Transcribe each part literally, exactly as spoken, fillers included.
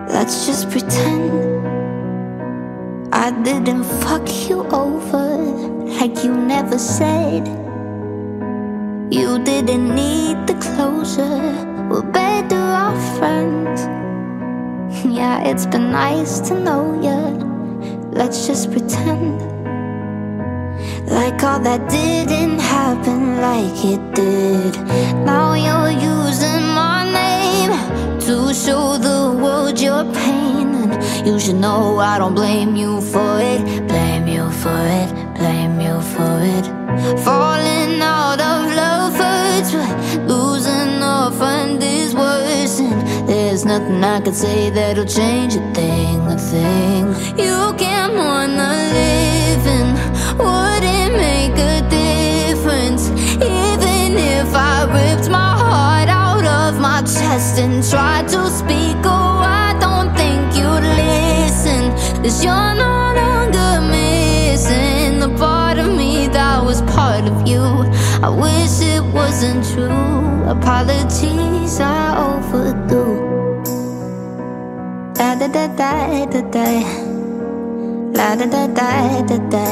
Let's just pretend I didn't fuck you over like you never said. You didn't need the closure, we're better off friends. Yeah, it's been nice to know ya. Let's just pretend like all that didn't happen like it did. Now you're using my name to show the world your pain, and you should know I don't blame you for it. Blame you for it, blame you for it. Falling out of love hurts, but losing a friend is worse. And there's nothing I could say that'll change a thing, a thing. You can't mourn the living, wouldn't make a difference. Even if I ripped my heart out of my chest and tried to speak, oh, I don't think you'd listen. 'Cause you're no longer missing the part of me that was part of you. I wish it wasn't true. Apologies I overdo. Da da da da da da, la da da da da da.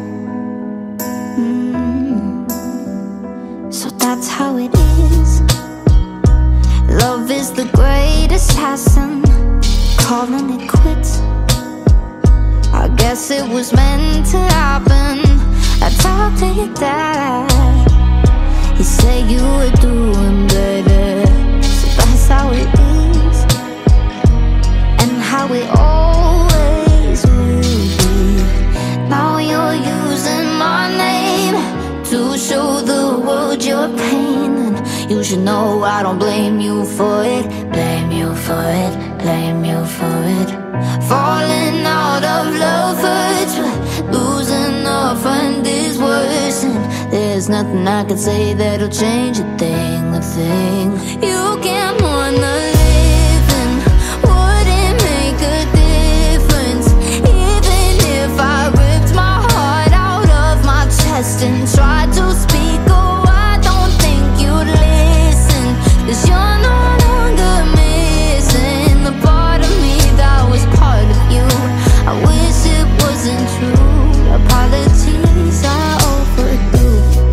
Mm. So that's how it is. Love is the great assassin, calling it quits. I guess it was meant to happen. I talked to your dad, he said you were doing better. So that's how it is, and how it always will be. Now you're using my name to show the world your pain, and you should know I don't blame you for it. Blame you for it, blame you for it. Falling out of love hurts, but losing a friend is worse. And there's nothing I could say that'll change a thing, a thing. You can't mourn the living, wouldn't make a difference. Even if I ripped my heart out of my chest and tried to speak, oh, I don't think you'd listen. 'Cause you're no longer missing the part of me that was part of you. I wish it wasn't true. Apologies I overdo.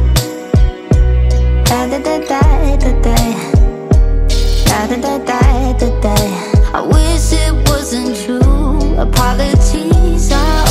Da da da da da da, da da da da da da. I wish it wasn't true. Apologies I